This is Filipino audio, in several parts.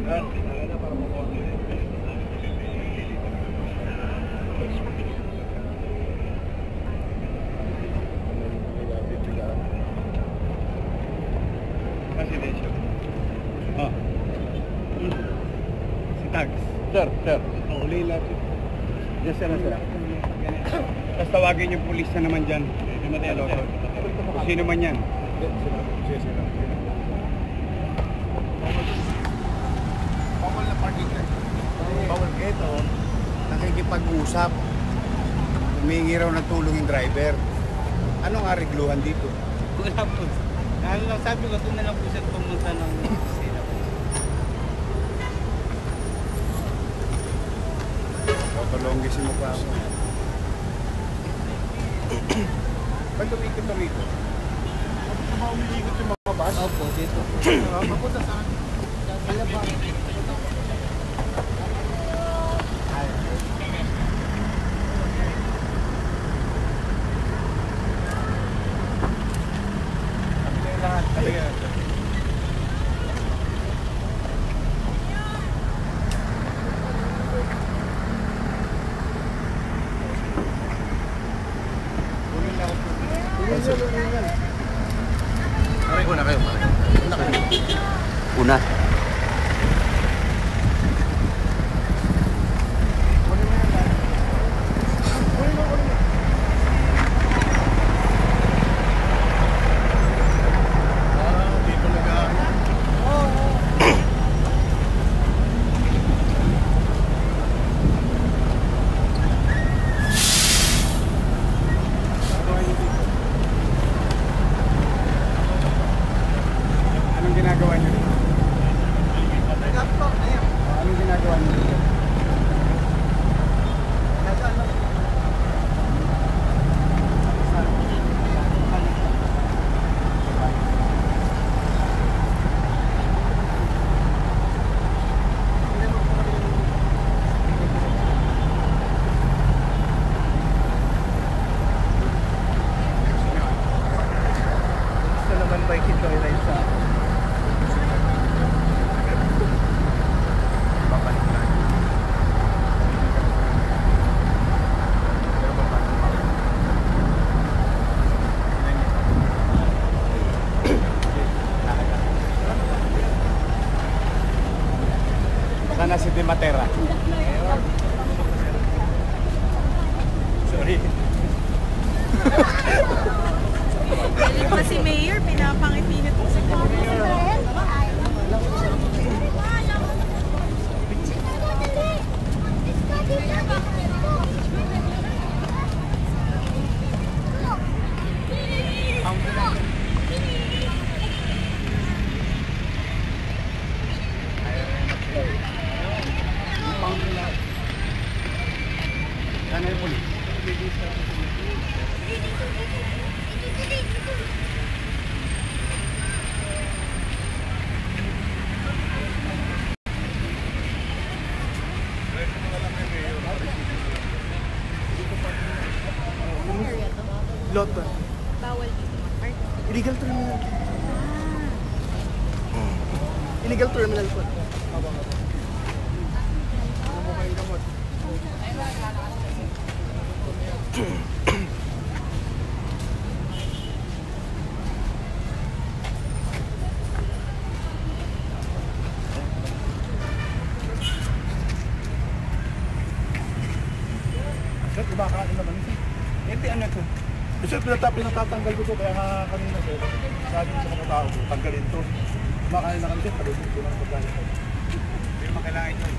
Oh. Si Tags. Sir. Uli lang. Diyan sila. Tapos tawagin yung pulis na naman dyan. Kung sino man yan. Bawal na parking ka. Bawal ito. Nakikipag-usap. Humingi raw ng tulong yung driver. Anong arigluhan dito? Wala po. Sabi ko, doon na lang po siya pumunta ng sila. Patulonggisin mo pa ako. Ba't lumikot na rito? Umikot yung mga bus? Opo, dito. Mapunta saan? Kalabang. Lahat. Una kayo. Una. Anong ginagawa niyo dito? Anong ginagawa niyo dito? Gusto naman ba ikitoy-ride sa Sana si Timatera. Sorry. Galing pa si Mayor, pinapangipinit po sa Sana yung pulis. Loto. bawal dito mag-park. Illegal terminal. Illegal terminal po. Sir, kumakain naman ito. Hindi, ano to? Sir, pinatatanggal ko to kaya nga kanina sir. Sabi sa mga tao ko, tanggalin to. Kumakain na kami sir, talusin ko lang pagkain ko. Hindi mo kailangan ito.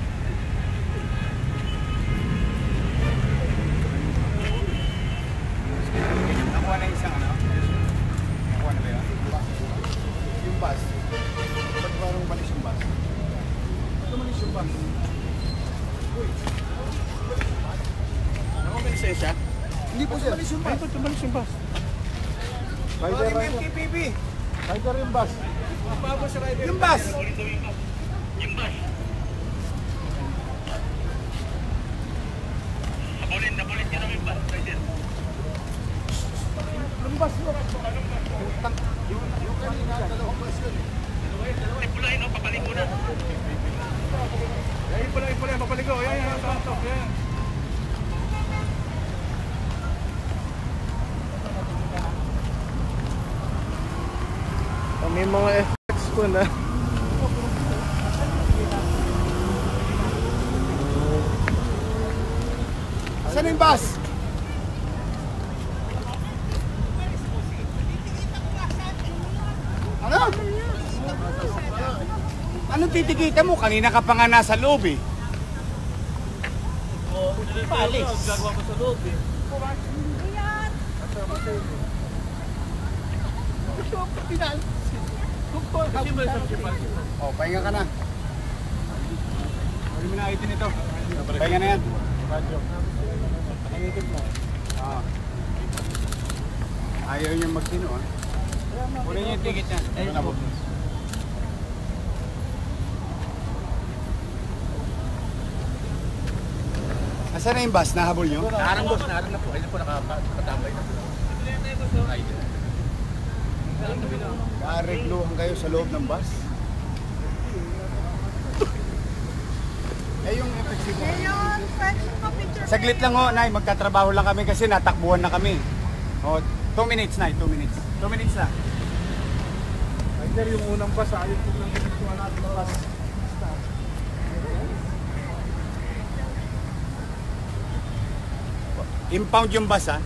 Nakuha na isang ano? Nakuha na ba yun? Yung bus. Ba't parang malis yung bus? Ba't malis yung bus? Uy. Ano may lisensya? Hindi po sir. Malis yung bus. Ay, ba't malis yung bus? Rider, rider. MTPB! Rider yung bus. Mapabos sa rider. Yung bus! Yung bus! Nabulit nyo namin bus, rider. Yung bus mo. Yung kanina, dalawang bus yun eh. Tipulahin o, papaling mo na. Ipula, papaligo. Yan. May mga effects ko na. Saan yung bus? Ano? Anong titikita mo? Kanina ka pa nga nasa loob eh. Palis. Gagawa ko sa loob eh. Oh, pahinga ka na. Pwede mo na itin ito. Pahinga na yan. Pangitin mo. Ayaw niyang magsino ah. Kunin niyo yung ticket niya. Asan na yung bus? Nahabol niyo? Naharang boss, naharang na po. Ayun po, nakapatambay na po. Karegluhan kayo sa loob ng bus? Eh yung effective mo. Ngayon, pwede mo picture. Saglit lang ho, Nay. Magtatrabaho lang kami kasi natakbuhan na kami. O, 2 minutes, Nay. 2 minutes. 2 minutes na. Ay, yung unang bus, ayun po lang yung natin ng bus. Impound yung bus, ha?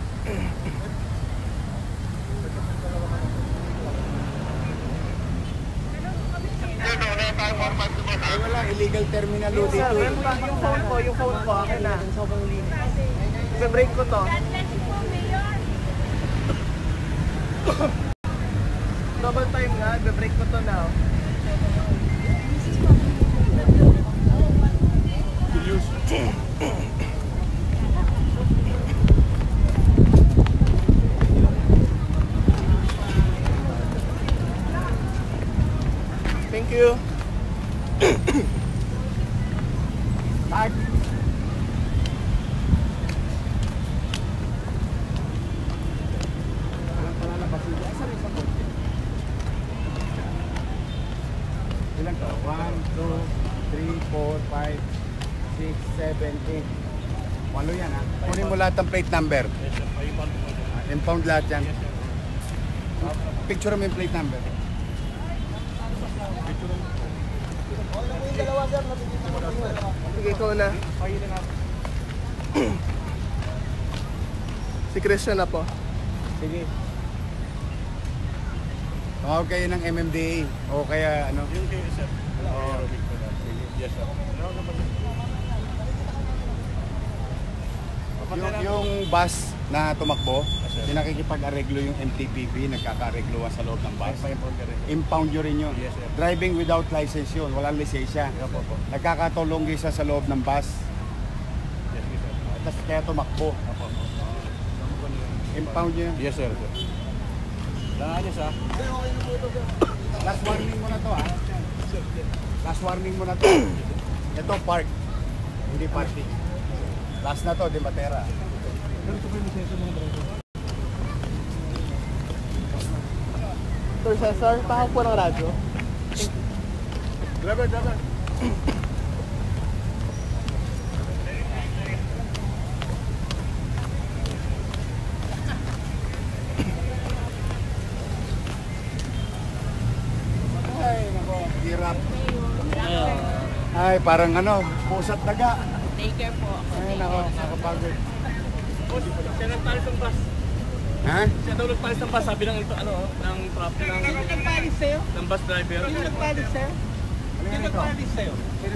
Ay, wala. Illegal terminal lo dito. eh. Yung phone ko, akin na. Sobrang linis. Ibe-break ko to. Double time nga, ibe-break ko to now. Thank you. Bye. Ilan to? 1, 2, 3, 4, 5, 6, 7, 8. Walo yan ha. Kunin mo lahat ng plate number. Impound lahat yan. Picture mo yung plate number. Sige, ikaw na. Si Christian na po. Sige. Tumawag kayo ng MMDA o kaya ano? Yung kayo, sir. Oo. Yes, sir. Yung bus na tumakbo, pinakikipag-areglo yung MTPP, nagkaka-aregluhan sa loob ng bus. Impound nyo rin yun. Yes, sir. Driving without license yun, walang lisensya. Opo, po. Nagkakatulong isa sa loob ng bus, Yes, sir. tapos kaya tumakbo. Opo. Impound nyo yun. Yes, sir. Langanis, ha? Last warning mo na to ha. Last warning mo na to. Ito park, hindi parking. Last na to, di Matera. Sir Cesar, pahawak po ng radyo. Driver. Ay, nako, hirap. Ay, parang ano, pusat daga. Take care po. Ay, nako, nakapagod. Siya nagpalis ng bus. Ha? Siya daw nagpalis ng bus. Sabi ng traffic Nagpalis sa'yo? ng bus driver. Nagpalis sa'yo? Nagpalis sa'yo.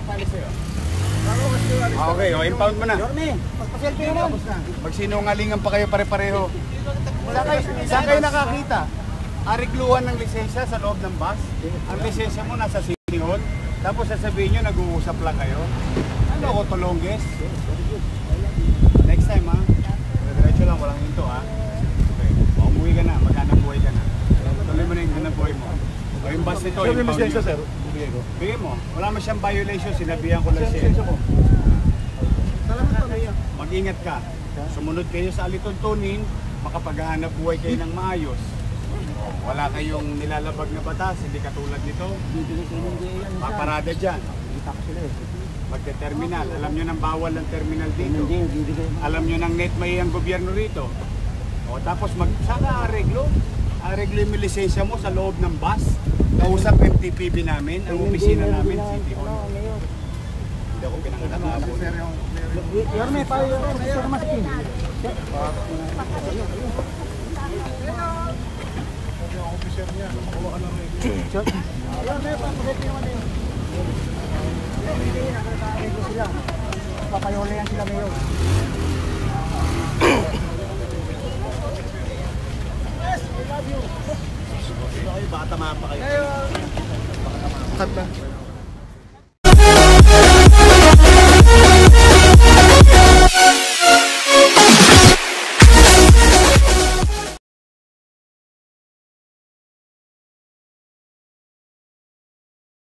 Okay, impound mo na. Pagpaselfie naman. Tapos na. Magsinungalingan pa kayo pare-pareho. Saan kayo nakakita? Arigluhan ng lisensya sa loob ng bus. Ang lisensya mo nasa City Hall. Tapos sasabihin nyo, nag-uusap lang kayo. Ano ako, Tolonges? Next time ha. Diretso lang, walang hinto ha. Okay. Umuwi ka na, maghanap buhay ka na. Tuloy mo na yung hanap buhay mo. O yung bus nito, Sir, may impound lisensya, nyo. sir. Bigay mo. Wala mo siyang violation, sinabihan ko lang siya. Salamat pa, Mayor. Mag-ingat ka. Sumunod kayo sa alituntunin, makapaghahanap buhay kayo ng maayos. Wala kayong nilalabag na batas, hindi katulad nito. Paparada dyan. Pagka-terminal, alam nyo nang bawal ang terminal dito. Alam nyo nang net may ang gobyerno rito. O tapos saka areglo yung lisensya mo sa loob ng bus. Kausap MTPB namin, ang opisina namin, City Hall. Hindi ako pinangalabon. Yorme, paano yung Sir Maskin? Papayole yan sila ngayon. Baka tama pa kayo.